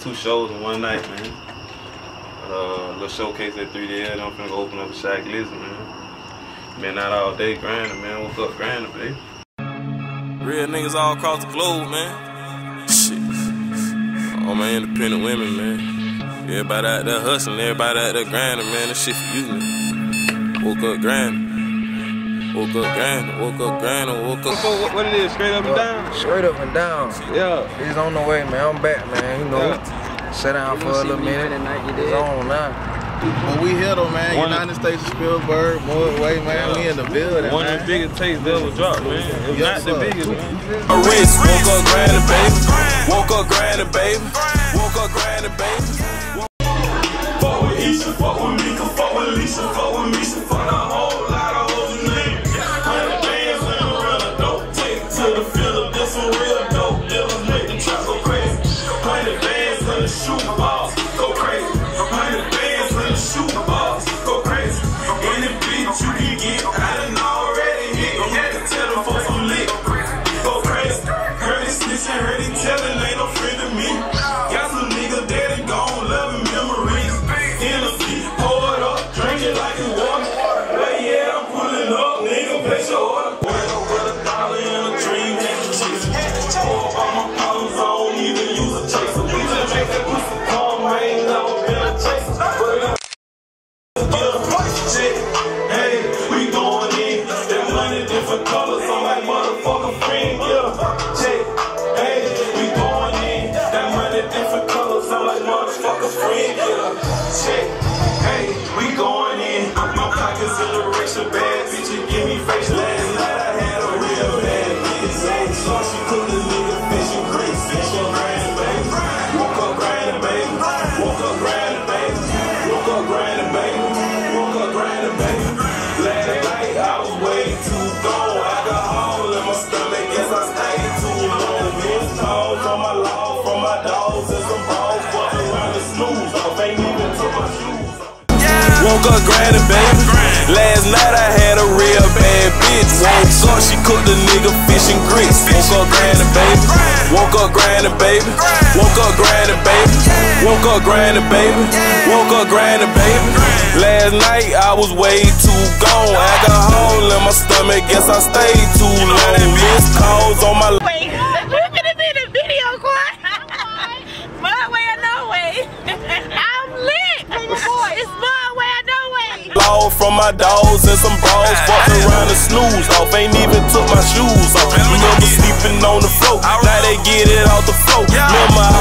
2 shows in one night, man. Little showcase at 3DL. I'm finna go open up a Shaq Lizard, man. Been out all day grinding, man. Woke up grinding, baby. Real niggas all across the globe, man. Shit. All my independent women, man. Everybody out there hustling, everybody out there grinding, man. This shit for you, man. Woke up grinding. Woke up grinding, woke up grinding, woke up. What it is, straight up and down? Straight up and down. Yeah. It's on the way, man. I'm back, man. You know, sat down for a little minute. It's on now. But we here though, man. United States of Spielberg, Broadway, man. We in the building, One of the biggest tapes ever dropped, man. It's not the biggest, man. A wrist, woke up grinding, baby. Woke up grinding, baby. Woke up grinding, baby. Fuck with Isha, fuck with Mika, fuck with Lisa, fuck with Misha, fuck a whole lot of hoes in there. 100 bands in the real dope. Take it to the field, this some real dope. Dealers make the trap go crazy. 100 bands in the shoe balls, go crazy. 100 bands in the shoe balls, go crazy. Any bitch you can get, I done already hit. You had to tell them for some lick, go crazy. Heard it snitching, heard it telling, ain't no friend of me. Got some niggas dead and gone, loving memories. Hennessy, pour it up, drink it like it's water. Well, yeah, I'm pulling up, nigga, place your order. Wake up with $1 in a dream, had to chase it. Pour all my problems, I don't even use a chaser. We just make that pussy calm, I ain't never been a chaser. But get a price check, hey, we going in. That money different colors, I'm like motherfucker friend, get a check, hey, we going in. That money different colors, I'm like motherfucker friend, get a check, hey, we going in. My pockets in the racial bad, bitch, you give me face. Last night I had a real bad bitch, so she cooked the nigga fish and grits, fish and grinding, baby. Woke up grinding, baby. Woke up grinding, baby. Woke up grinding, baby. Woke up grinding, baby. Last night I was way too gone. Alcohol in my stomach, guess I stayed too long. Missed calls on my law from my dogs and some balls fucking around the snooze off. Ain't even took my shoes off. Woke up grinding, baby. Last night I had a real bad bitch. Woke up, she cooked the nigga fish and grits. Woke up grinding, baby. Woke up grinding, baby. Woke up grinding, baby. Woke up grinding, baby. Woke up grinding, baby. Last night I was way too gone. Alcohol in my stomach, guess I stayed too long. Missed calls on my. Wait, we're gonna be in a video, Quan. My way or no way. I'm lit. It's my way or no way. Law from my dogs and some bras, fucked around the snooze off. Ain't even took my shoes off. Remember sleeping on the floor, now they get it off the floor. Remember I